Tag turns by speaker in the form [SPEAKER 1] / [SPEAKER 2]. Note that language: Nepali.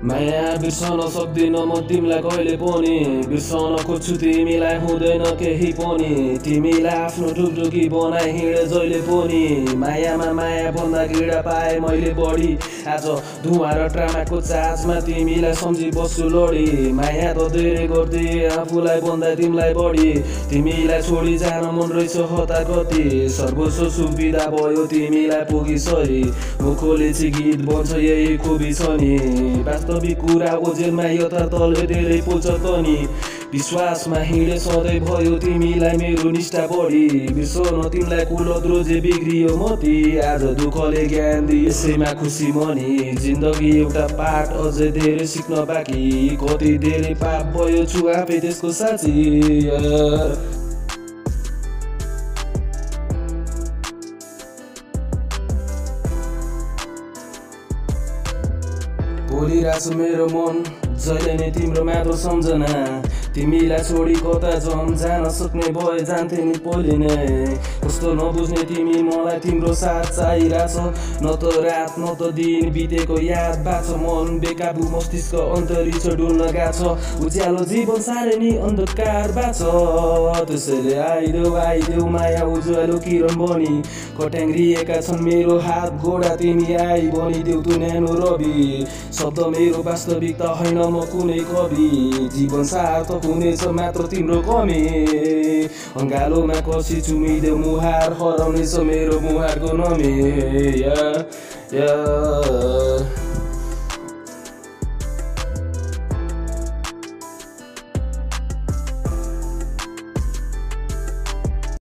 [SPEAKER 1] माया बिर्सन सक्दिन म तिमीलाई कहिले पनि बिर्सन खोज्छु तिमीलाई हुँदैन केही पनि तिमीलाई आफ्नो ढुकढुकी बनाइ हिँडे जहिले पनि मायामा माया भन्दा गिडा पाए मैले बढी आज धुवा र ट्रामाको चार्जमा तिमीलाई सम्झी बस्छु लडी माया त धेरै गर्दै आफूलाई भन्दा तिमीलाई बढी तिमीलाई छोडी जान मन रहेछ हतार कति सर्वस्व सुविधा भयो तिमीलाई पुगिसरी मुखले चाहिँ गीत बन्छ यही खुबी छ नि वास्तविक कुरा ओजेलमा यथार्थले धेरै पोल्छ त नि विश्वासमा हिँडे सधैँ भयो तिमीलाई मेरो निष्ठा बढी बिर्सन तिमीलाई कुलत रोजे बिग्रियो मती आज दुःखले ज्ञान दिए यसैमा खुसी मनी जिन्दगी एउटा पाठ अझै धेरै सिक्न बाँकी कति धेरै पाप भयो छु आफै त्यसको साँची बोलिरहेछ मेरो मन जहिले नै तिम्रो मात्र सम्झना तिमीलाई छोडी कता जान सक्ने भए जान्थे नि पहिले नै कस्तो नबुझ्ने तिमी मलाई तिम्रो साथ चाहिरहेछ न त रात न त दिन बितेको याद बाछ मन बेकाबु मस्तिष्क अन्तरिक्ष डुल्न गाछ उज्यालो जीवन साह्रै नि अन्धकार बाछ त्यसैले आइदेऊ माया उज्यालो किरण बनी कट्याङ्ग्रिएका छन् मेरो हात गोडा तिमी आई बनिदेऊ तु न्यानो रवि शब्द मेरो वास्तविकता होइन म कुनै कवि जीवन सार्थक हुनेछ मात्र तिम्रो कमी अङ्गालोमा कसी चुमिदेऊ मुहार हराउनेछ मेरो मुहारको नमी